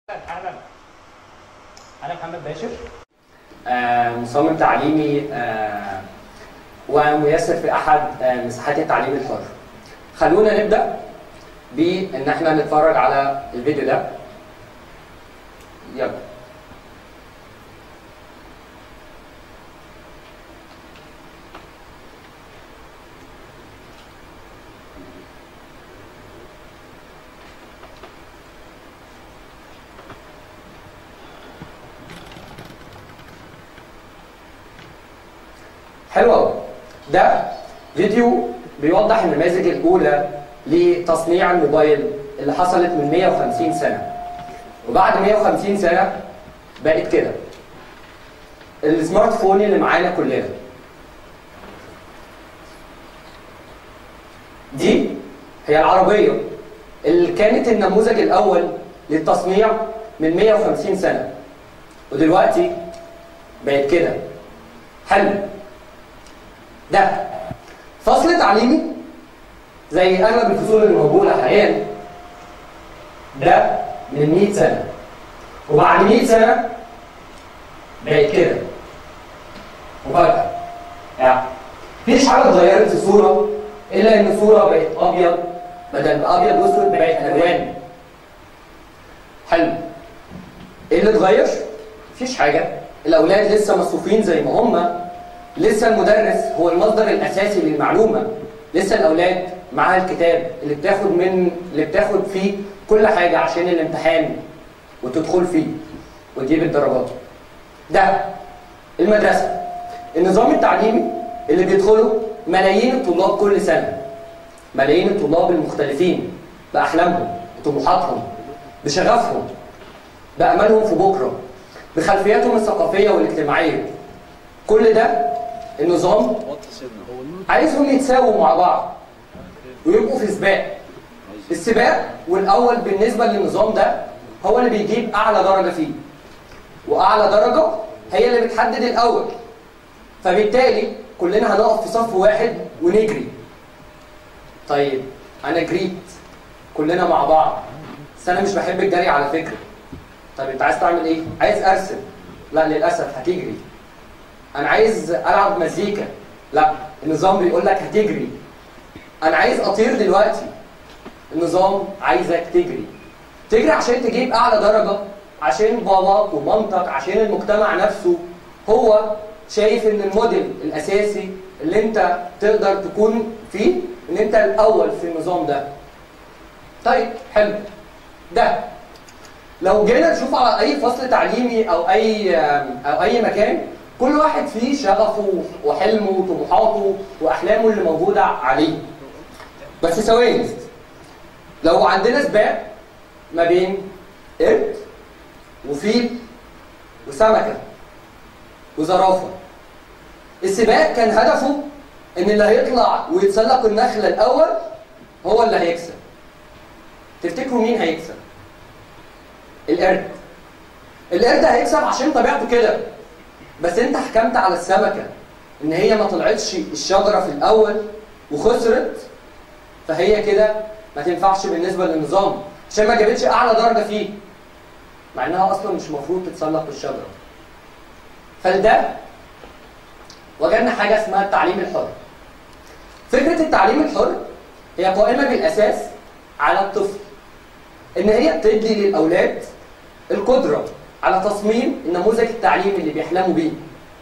اهلا، انا محمد باشر، مصمم تعليمي وميسر في احد مساحات التعليم الحر. خلونا نبدا بان احنا نتفرج على الفيديو ده. يلا. حلو قوي. ده فيديو بيوضح النماذج الاولى لتصنيع الموبايل اللي حصلت من 150 سنه. وبعد 150 سنه بقت كده السمارت فون اللي معانا كلنا. دي هي العربيه اللي كانت النموذج الاول للتصنيع من 150 سنه، ودلوقتي بقت كده. حلو. ده فصل تعليمي زي اغلب الفصول اللي موجوده حاليا. ده من 100 سنه، وبعد 100 سنه بقت كده. مفاجاه، يعني مفيش حاجه اتغيرت في الصوره الا ان الصوره بقت ابيض، بدل ما ابيض واسود بقت الوان. حلو. ايه اللي اتغير؟ مفيش حاجه. الاولاد لسه مصفوفين زي ما هم، لسه المدرس هو المصدر الاساسي للمعلومه، لسه الاولاد معاها الكتاب اللي بتاخد فيه كل حاجه عشان الامتحان وتدخل فيه وتجيب الدرجات. ده المدرسه، النظام التعليمي اللي بيدخله ملايين الطلاب كل سنه، ملايين الطلاب المختلفين باحلامهم، بطموحاتهم، بشغفهم، باملهم في بكره، بخلفياتهم الثقافيه والاجتماعيه. كل ده النظام عايزهم يتساووا مع بعض ويبقوا في سباق. السباق والاول بالنسبه للنظام ده هو اللي بيجيب اعلى درجه فيه، واعلى درجه هي اللي بتحدد الاول. فبالتالي كلنا هنقف في صف واحد ونجري. طيب انا جريت كلنا مع بعض، بس انا مش بحب الجري على فكره. طيب انت عايز تعمل ايه؟ عايز ارسم؟ لا للاسف هتجري. انا عايز العب مزيكا؟ لا، النظام بيقول لك هتجري. انا عايز اطير دلوقتي، النظام عايزك تجري عشان تجيب اعلى درجه، عشان باباك ومامتك، عشان المجتمع نفسه هو شايف ان الموديل الاساسي اللي انت تقدر تكون فيه ان انت الاول في النظام ده. طيب حلو. ده لو جينا نشوف على اي فصل تعليمي او اي مكان، كل واحد فيه شغفه وحلمه وطموحاته واحلامه اللي موجوده عليه. بس ثواني، لو عندنا سباق ما بين قرد وفيل وسمكه وزرافه، السباق كان هدفه ان اللي هيطلع ويتسلق النخله الاول هو اللي هيكسب. تفتكروا مين هيكسب؟ القرد. القرد هيكسب عشان طبيعته كده، بس انت حكمت على السمكه ان هي ما طلعتش الشجره في الاول وخسرت، فهي كده ما تنفعش بالنسبه للنظام عشان ما جابتش اعلى درجه فيه، مع انها اصلا مش المفروض تتسلق الشجره. فلده وجدنا حاجه اسمها التعليم الحر. فكره التعليم الحر هي قائمه بالاساس على الطفل، ان هي بتدي للاولاد القدره على تصميم النموذج التعليمي اللي بيحلموا بيه.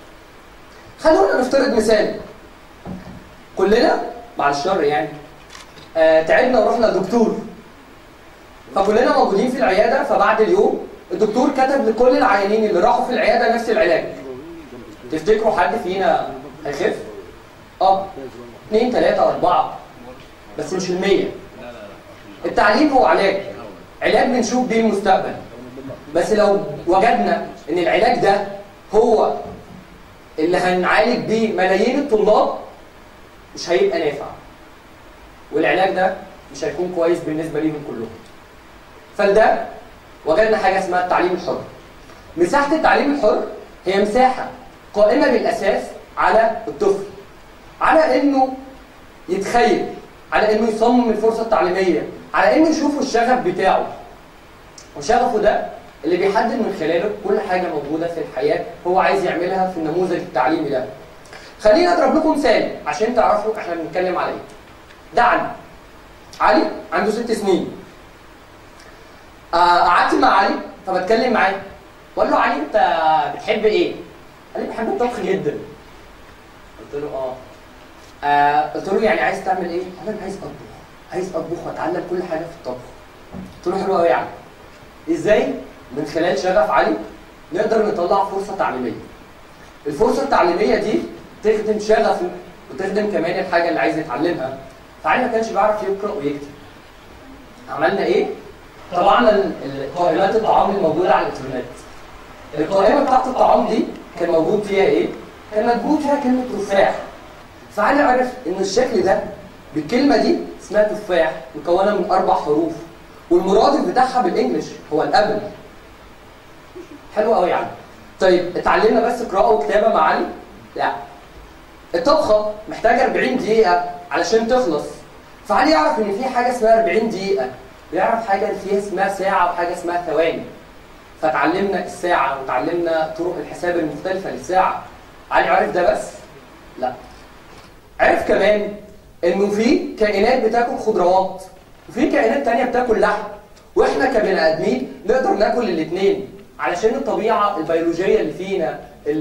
خلونا نفترض مثال. كلنا بعد الشر يعني تعبنا ورحنا لدكتور، فكلنا موجودين في العياده، فبعد اليوم الدكتور كتب لكل العيانين اللي راحوا في العياده نفس العلاج. تفتكروا حد فينا هيخف؟ 2 3 4 بس مش 100. التعليم هو علاج بنشوف بيه المستقبل، بس لو وجدنا ان العلاج ده هو اللي هنعالج بيه ملايين الطلاب مش هيبقى نافع، والعلاج ده مش هيكون كويس بالنسبه ليهم كلهم. فلده وجدنا حاجه اسمها التعليم الحر. مساحه التعليم الحر هي مساحه قائمه بالاساس على الطفل، على انه يتخيل، على انه يصمم الفرصه التعليميه، على انه يشوف الشغف بتاعه. وشغفه ده اللي بيحدد من خلاله كل حاجه موجوده في الحياه هو عايز يعملها في النموذج التعليمي ده. خليني اضرب لكم مثال عشان تعرفوا احنا بنتكلم على ايه. ده علي عنده 6 سنين. قعدت مع علي فبتكلم معاه بقول له علي انت بتحب ايه؟ قال لي بحب الطبخ جدا. قلت له قلت له يعني عايز تعمل ايه؟ قال لي انا عايز اطبخ واتعلم كل حاجه في الطبخ. قلت له حلو قوي يا علي. ازاي؟ من خلال شغف علي نقدر نطلع فرصه تعليميه. الفرصه التعليميه دي تخدم شغفه وتخدم كمان الحاجه اللي عايز يتعلمها. فعلي ما كانش بيعرف يقرا ويكتب. عملنا ايه؟ طلعنا قائمات الطعام الموجوده على الانترنت. القائمه بتاعت الطعام دي كان موجود فيها ايه؟ كان موجود فيها كلمه تفاح. فعلي عرف ان الشكل ده بالكلمه دي اسمها تفاح مكونه من 4 حروف والمرادف بتاعها بالانجلش هو الابل. حلو قوي يعني. طيب اتعلمنا بس قراءه وكتابه مع علي؟ لا. الطبخه محتاجه 40 دقيقه علشان تخلص. فعلي يعرف ان في حاجه اسمها 40 دقيقه، ويعرف حاجه فيها اسمها ساعه وحاجه اسمها ثواني. فتعلمنا الساعه وتعلمنا طرق الحساب المختلفه للساعه. علي عرف ده بس؟ لا. عرف كمان انه في كائنات بتاكل خضروات وفي كائنات تانية بتاكل لحم، واحنا كبني ادمين نقدر ناكل الاثنين علشان الطبيعه البيولوجيه اللي فينا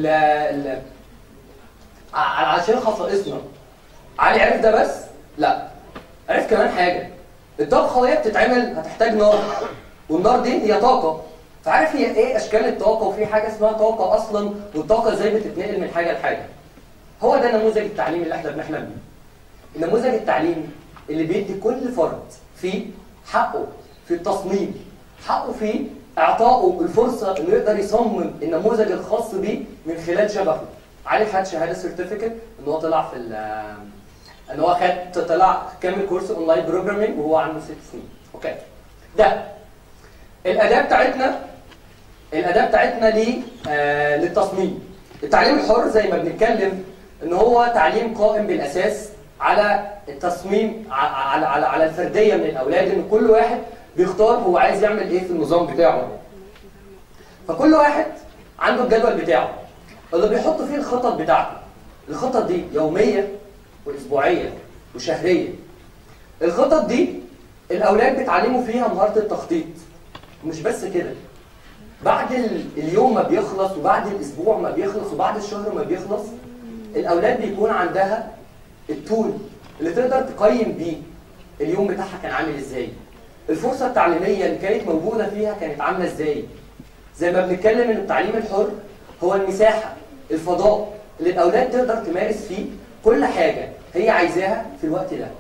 علشان خصائصنا. علي عرف ده بس؟ لا. عرف كمان حاجه. الطبخه وهي بتتعمل هتحتاج نار، والنار دي هي طاقه. فعارف هي ايه اشكال الطاقه؟ وفي حاجه اسمها طاقه اصلا، والطاقه ازاي بتتنقل من حاجه لحاجه. هو ده نموذج التعليم اللي احنا بنحلم بيه. النموذج التعليمي اللي بيدي كل فرد فيه حقه في التصميم، حقه في اعطائه الفرصه انه يقدر يصمم النموذج الخاص بيه من خلال شغفه. علي خد شهاده سيرتيفيكت ان هو طلع في ان هو طلع كامل كورس اونلاين بروجرامينج وهو عنده 6 سنين. اوكي. ده الاداه بتاعتنا للتصميم. التعليم الحر زي ما بنتكلم ان هو تعليم قائم بالاساس على التصميم على الفرديه من الاولاد، ان كل واحد بيختار هو عايز يعمل ايه في النظام بتاعه. فكل واحد عنده الجدول بتاعه اللي بيحط فيه الخطط بتاعته. الخطط دي يوميه واسبوعيه وشهريه. الخطط دي الاولاد بيتعلموا فيها مهاره التخطيط. ومش بس كده، بعد اليوم ما بيخلص وبعد الاسبوع ما بيخلص وبعد الشهر ما بيخلص، الاولاد بيكون عندها التول اللي تقدر تقيم بيه اليوم بتاعها كان عامل ازاي، الفرصه التعليميه اللي كانت موجوده فيها كانت عامله ازاي. زي ما بنتكلم ان التعليم الحر هو المساحه، الفضاء اللي الاولاد تقدر تمارس فيه كل حاجه هي عايزاها في الوقت ده.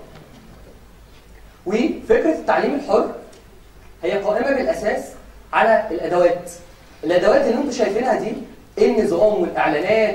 وفكره التعليم الحر هي قائمه بالاساس على الادوات. الادوات اللي انتم شايفينها دي النظام والاعلانات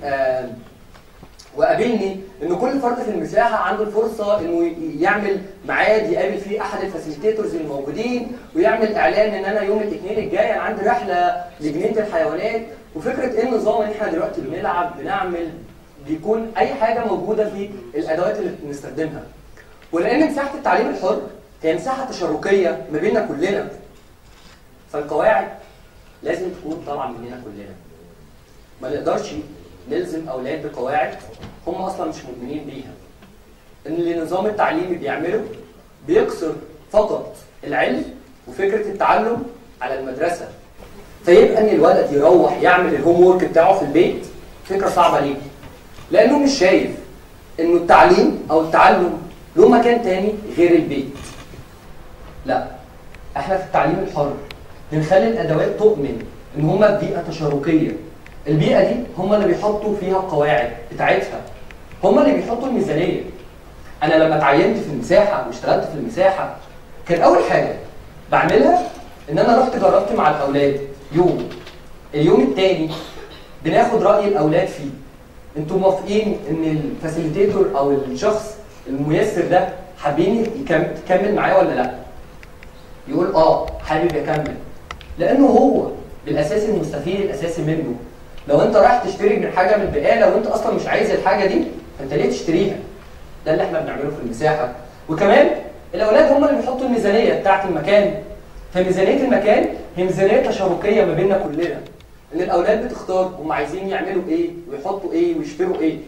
وقابلني ان كل فرد في المساحه عنده الفرصه انه يعمل ميعاد يقابل فيه احد الفاسيليتيتورز الموجودين، ويعمل اعلان ان انا يوم الاثنين الجاي انا عندي رحله لجنينه الحيوانات. وفكره ايه النظام ان احنا دلوقتي بنلعب بنعمل بيكون اي حاجه موجوده في الادوات اللي بنستخدمها. ولان مساحه التعليم الحر هي مساحه تشاركيه ما بيننا كلنا، فالقواعد لازم تكون طالعه مننا كلنا. ما نقدرش نلزم اولاد بقواعد هم اصلا مش مؤمنين بيها. ان اللي النظام التعليمي بيعمله بيقصر فقط العلم وفكره التعلم على المدرسه، فيبقى ان الولد يروح يعمل الهوم وورك بتاعه في البيت فكره صعبه ليه؟ لانه مش شايف انه التعليم او التعلم له مكان تاني غير البيت. لا، احنا في التعليم الحر بنخلي الادوات تؤمن ان هما بيئه تشاركيه. البيئه دي هم اللي بيحطوا فيها القواعد بتاعتها، هم اللي بيحطوا الميزانيه. انا لما اتعينت في المساحه واشتغلت في المساحه كان اول حاجه بعملها ان انا رحت جربت مع الاولاد اليوم الثاني بناخد راي الاولاد فيه. انتوا موافقين ان الفاسيليتيتور او الشخص الميسر ده حابين تكمل معايا ولا لا؟ يقول حابب يكمل، لانه هو بالاساس المستفيد الاساسي منه. لو انت رايح تشتري من حاجه من البقاله وانت اصلا مش عايز الحاجه دي فانت ليه تشتريها؟ ده اللي احنا بنعمله في المساحه. وكمان الاولاد هم اللي بيحطوا الميزانيه بتاعه المكان. فميزانيه المكان هي ميزانيه تشاركيه ما بيننا كلنا، ان الاولاد بتختار هم عايزين يعملوا ايه ويحطوا ايه ويشتروا ايه.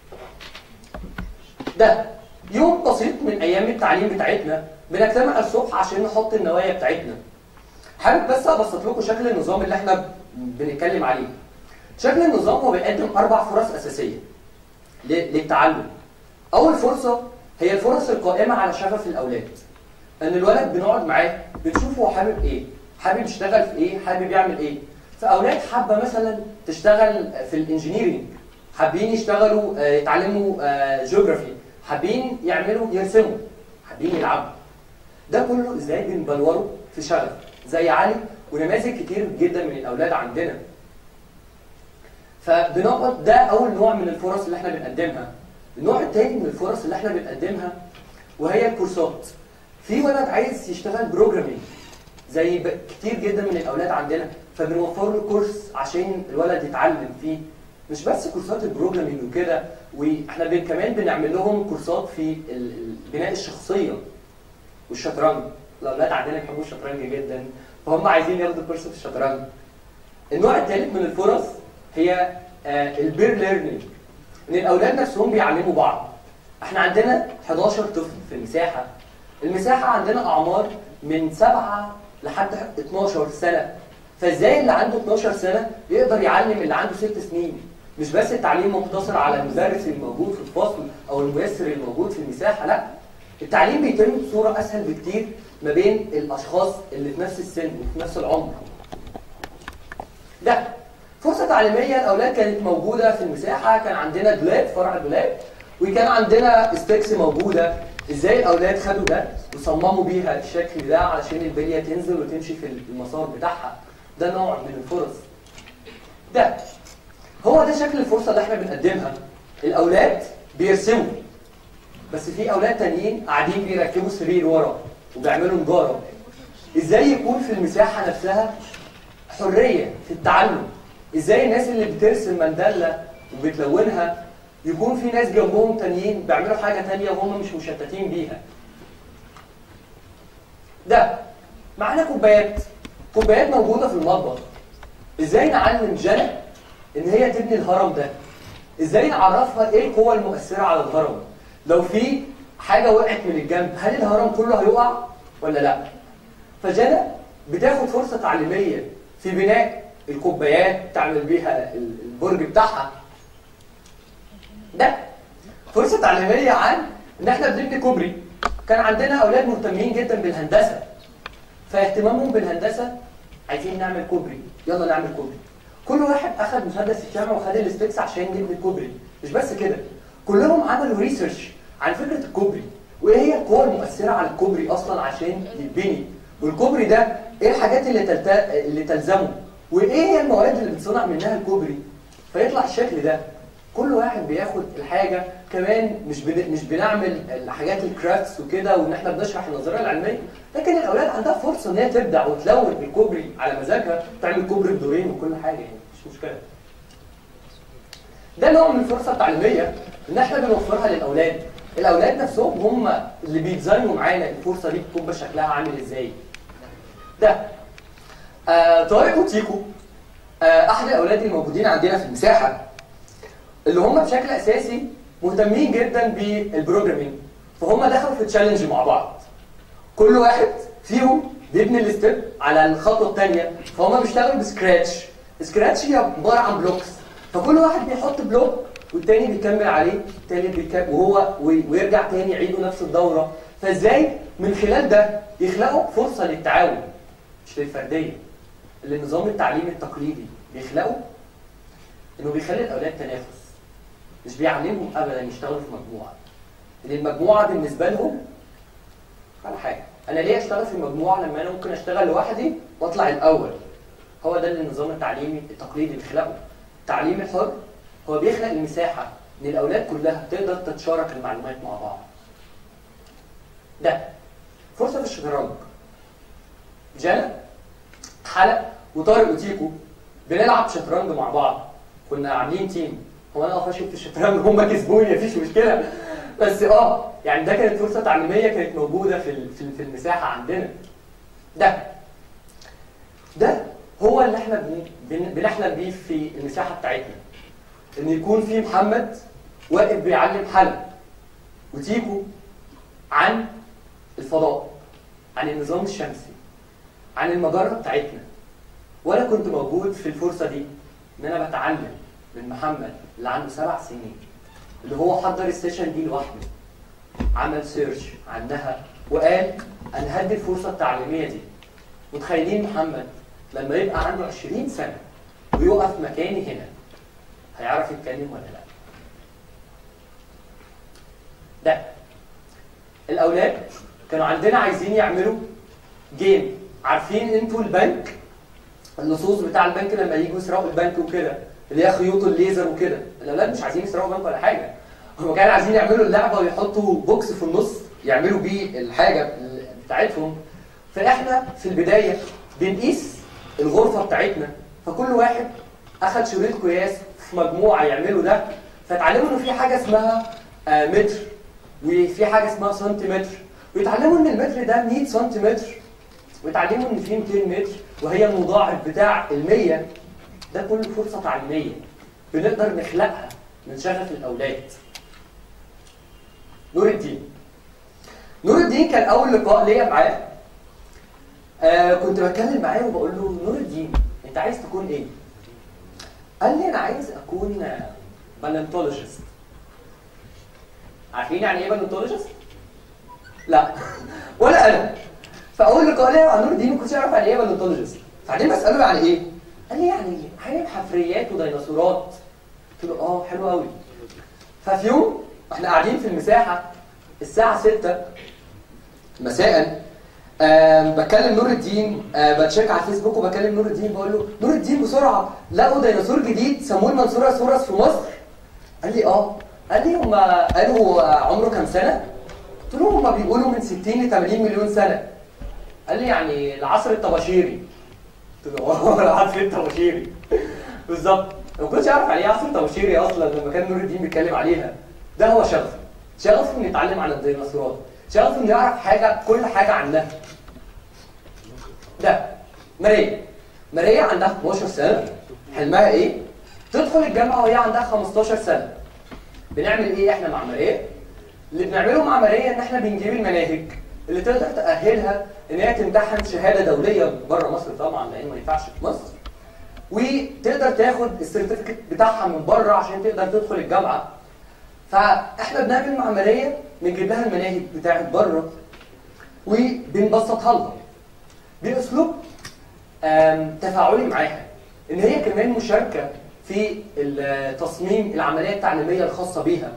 ده يوم بسيط من ايام التعليم بتاعتنا، بنجتمع الصبح عشان نحط النوايا بتاعتنا. حابب بس ابسط لكم شكل النظام اللي احنا بنتكلم عليه. شكل النظام هو بيقدم 4 فرص اساسيه للتعلم. اول فرصه هي الفرص القائمه على شغف الاولاد، ان الولد بنقعد معاه بنشوف هو حابب ايه، حابب يشتغل في ايه، حابب يعمل ايه. فاولاد حابه مثلا تشتغل في الانجينيرنج، حابين يشتغلوا يتعلموا جيوغرافي، حابين يعملوا يرسموا، حابين يلعبوا. ده كله ازاي بنبلوره في شغف زي علي ونماذج كتير جدا من الاولاد عندنا. فبنقعد، ده اول نوع من الفرص اللي احنا بنقدمها. النوع الثاني من الفرص اللي احنا بنقدمها وهي الكورسات. في ولد عايز يشتغل بروجرامينج زي كتير جدا من الاولاد عندنا، فبنوفر له كورس عشان الولد يتعلم فيه. مش بس كورسات البروجرامينج وكده، واحنا كمان بنعمل لهم كورسات في بناء الشخصيه والشطرنج. الاولاد عندنا بيحبوا الشطرنج جدا، فهم عايزين ياخدوا كورس في الشطرنج. النوع الثالث من الفرص هي البير ليرنينج، ان الاولاد نفسهم بيعلموا بعض. احنا عندنا 11 طفل في المساحه. المساحه عندنا اعمار من 7 لحد 12 سنه. فازاي اللي عنده 12 سنه يقدر يعلم اللي عنده 6 سنين؟ مش بس التعليم مقتصر على المدرس الموجود في الفصل او الميسر الموجود في المساحه، لا، التعليم بيتم بصوره اسهل بكتير ما بين الاشخاص اللي في نفس السن وفي نفس العمر. ده فرصه تعليميه الاولاد كانت موجوده في المساحه. كان عندنا دولاب، فرع دولاب، وكان عندنا ستيكس موجوده. ازاي الاولاد خدوا ده وصمموا بيها الشكل ده علشان البليه تنزل وتمشي في المسار بتاعها. ده نوع من الفرص. ده هو ده شكل الفرصه اللي احنا بنقدمها. الاولاد بيرسموا، بس في اولاد تانيين قاعدين بيركبوا سرير ورا وبيعملوا نجاره. ازاي يكون في المساحه نفسها حريه في التعلم؟ ازاي الناس اللي بترسم مندله وبتلونها يكون في ناس جنبهم تانيين بيعملوا حاجه تانيه وهم مش مشتتين بيها؟ ده معانا كوبايات موجوده في المطبخ. ازاي نعلم جنى ان هي تبني الهرم ده؟ ازاي نعرفها ايه القوه المؤثره على الهرم؟ لو في حاجه وقعت من الجنب، هل الهرم كله هيقع ولا لا؟ فجنى بتاخد فرصه تعليميه في بناء الكوبايات، تعمل بيها البرج بتاعها. ده فرصه تعليميه عن ان احنا بنبني كوبري. كان عندنا اولاد مهتمين جدا بالهندسه، فاهتمامهم بالهندسه عايزين نعمل كوبري، يلا نعمل كوبري. كل واحد اخذ مسدس الشمع وخد الستيكس عشان نبني الكوبري. مش بس كده، كلهم عملوا ريسيرش عن فكره الكوبري، وايه هي القوى المؤثره على الكوبري اصلا عشان يتبني، والكوبري ده ايه الحاجات اللي تلزمه، وايه هي المواد اللي بتصنع منها الكوبري، فيطلع الشكل ده. كل واحد بياخد الحاجه. كمان مش بنعمل الحاجات الكرافتس وكده وان احنا بنشرح النظريه العلميه، لكن الاولاد عندها فرصه ان هي تبدع وتلون الكوبري على مزاجها، تعمل كوبري بدورين وكل حاجه، يعني مش مشكله. ده نوع من الفرصه التعليميه ان احنا بنوفرها للاولاد. الاولاد نفسهم هم اللي بيديزاينوا معانا الفرصه دي تكون شكلها عامل ازاي. ده طارق وتيكو، احد الاولاد الموجودين عندنا في المساحه، اللي هم بشكل اساسي مهتمين جدا بالبروجرامينج. فهم دخلوا في تشالنج مع بعض. كل واحد فيهم بيبني الستيب على الخطوه الثانيه، فهم بيشتغلوا بسكراتش. سكراتش هي عباره عن بلوكس، فكل واحد بيحط بلوك والتاني بيكمل عليه، التالت بيكمل ويرجع تاني يعيدوا نفس الدوره. فازاي من خلال ده يخلقوا فرصه للتعاون مش للفرديه. اللي النظام التعليمي التقليدي بيخلقه انه بيخلي الاولاد تنافس، مش بيعلمهم ابدا يشتغلوا في مجموعه. ان المجموعه بالنسبه لهم على حاجه، انا ليه اشتغل في مجموعه لما انا ممكن اشتغل لوحدي واطلع الاول؟ هو ده اللي النظام التعليمي التقليدي بيخلقه. التعليم الحر هو بيخلق المساحه ان الاولاد كلها تقدر تتشارك المعلومات مع بعض. ده فرصه في الشطرنج. جنى، حلق، وطارق وتيكو بنلعب شطرنج مع بعض. كنا عاملين تيم. هو انا فاشل في الشطرنج، هم كسبوني، مفيش مشكله، بس يعني ده كانت فرصه تعليميه كانت موجوده في المساحه عندنا. ده ده هو اللي احنا بنحلم بيه في المساحه بتاعتنا، ان يكون في محمد واقف بيعلم حلقه وتيكو عن الفضاء، عن النظام الشمسي، عن المجره بتاعتنا. وانا كنت موجود في الفرصه دي ان انا بتعلم من محمد اللي عنده 7 سنين، اللي هو حضر السيشن دي لوحده، عمل سيرش عنها وقال انا هدي الفرصه التعليميه دي. متخيلين محمد لما يبقى عنده 20 سنه ويقف مكاني هنا هيعرف يتكلم ولا لا؟ ده الاولاد كانوا عندنا عايزين يعملوا جيم. عارفين انتوا البنك، اللصوص بتاع البنك لما يجوا يسرقوا البنك وكده، اللي هي خيوط الليزر وكده، الاولاد مش عايزين يسرقوا بنك ولا حاجه، هم كانوا عايزين يعملوا اللعبه ويحطوا بوكس في النص يعملوا بيه الحاجه بتاعتهم. فاحنا في البدايه بنقيس الغرفه بتاعتنا، فكل واحد اخذ شريط قياس في مجموعه يعملوا ده، فتعلموا انه في حاجه اسمها متر، وفي حاجه اسمها سنتيمتر، ويتعلموا ان المتر ده 100 سنتيمتر، ويتعلموا ان في 200 متر وهي المضاعف بتاع ال100. ده كله فرصه تعليميه بنقدر نخلقها من شغف الاولاد. نور الدين كان اول لقاء ليا معاه. كنت بتكلم معاه وبقول له نور الدين انت عايز تكون ايه؟ قال لي انا عايز اكون بالنتولوجيست. عارفين يعني ايه بالنتولوجيست؟ لا ولا انا. فاول لقاء ليا مع نور الدين ما كنتش اعرف يعني ايه بالنتولوجيست، بعدين بساله يعني ايه؟ قال لي يعني عالم حفريات وديناصورات. قلت له اه حلو قوي. ففي يوم احنا قاعدين في المساحه الساعه 6 مساء، بكلم نور الدين، بتشيك على الفيسبوك وبكلم نور الدين بقول له نور الدين بسرعه لقوا ديناصور جديد سموه المنصوره في مصر. قال لي اه. قال لي هم قالوا عمره كام سنه؟ قلت له هم بيقولوا من 60 ل 80 مليون سنه. قال لي يعني العصر الطباشيري. قلت له اه العصر الطباشيري بالظبط. ما كنتش اعرف يعني ايه عصر طباشيري اصلا لما كان نور الدين بيتكلم عليها. ده هو شغفه انه يتعلم عن الديناصورات، شغفه انه يعرف كل حاجه عنها. ده ماريا عندها 12 سنه، حلمها ايه؟ تدخل الجامعه وهي عندها 15 سنه. بنعمل ايه احنا مع ماريا؟ اللي بنعمله مع ماريا ان احنا بنجيب المناهج اللي تقدر تاهلها ان هي تمتحن شهاده دوليه بره مصر طبعا لان ما ينفعش في مصر، وتقدر تاخد السيرتيفيكت بتاعها من بره عشان تقدر تدخل الجامعه. فاحنا بنعمل مع ماريا بنجيب لها المناهج بتاعت بره وبنبسطها لها باسلوب تفاعلي معاها، ان هي كمان مشاركه في تصميم العمليه التعليميه الخاصه بيها.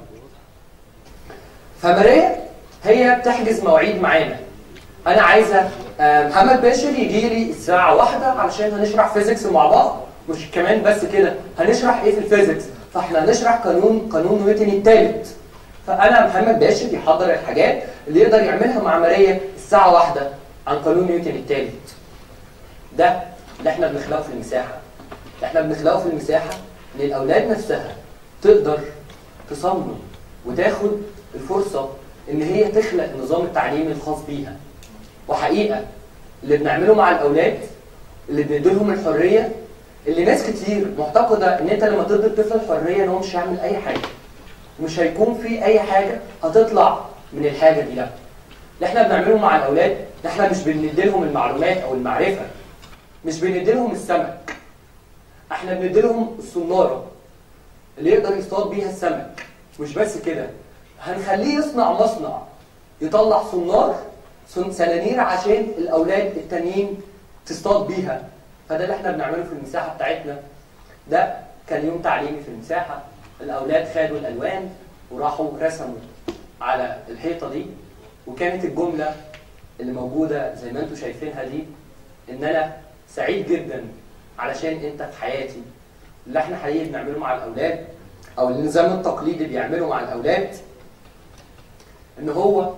فماريا هي بتحجز مواعيد معانا. انا عايزه محمد باشر يجي لي الساعه 1 علشان هنشرح فيزيكس مع بعض، مش كمان بس كده هنشرح ايه في الفيزيكس، فاحنا هنشرح قانون نيوتن الثالث. فانا محمد باشر يحضر الحاجات اللي يقدر يعملها مع ماريا الساعه 1 عن قانون نيوتن الثالث. ده اللي احنا بنخلقه في المساحه. احنا بنخلقه في المساحه ان الاولاد نفسها تقدر تصمم وتاخد الفرصه ان هي تخلق النظام التعليمي الخاص بيها. وحقيقه اللي بنعمله مع الاولاد اللي بنديلهم الحريه، اللي ناس كتير معتقده ان انت لما تدي الطفل الحريه ان هو مش هيعمل اي حاجه، مش هيكون في اي حاجه هتطلع من الحاجه دي. لا، اللي احنا بنعمله مع الاولاد احنا مش بنديلهم المعلومات او المعرفه، مش بنديلهم السمك، احنا بنديلهم الصناره اللي يقدر يصطاد بيها السمك. مش بس كده، هنخليه يصنع مصنع يطلع سنانير عشان الاولاد التانيين تصطاد بيها. فده اللي احنا بنعمله في المساحه بتاعتنا. ده كان يوم تعليمي في المساحه. الاولاد خدوا الالوان وراحوا رسموا على الحيطه دي، وكانت الجمله اللي موجوده زي ما انتم شايفينها دي ان انا سعيد جدا علشان انت في حياتي. اللي احنا حقيقي بنعمله مع الاولاد او النظام التقليدي بيعمله مع الاولاد ان هو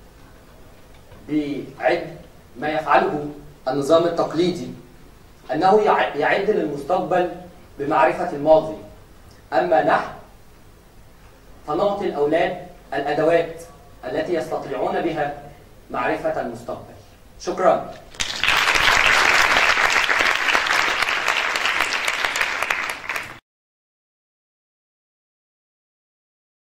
بيعد ما يفعله النظام التقليدي، انه يعد للمستقبل بمعرفه الماضي. اما نحن فنعطي الاولاد الادوات التي يستطيعون بها معرفه المستقبل. شكرا.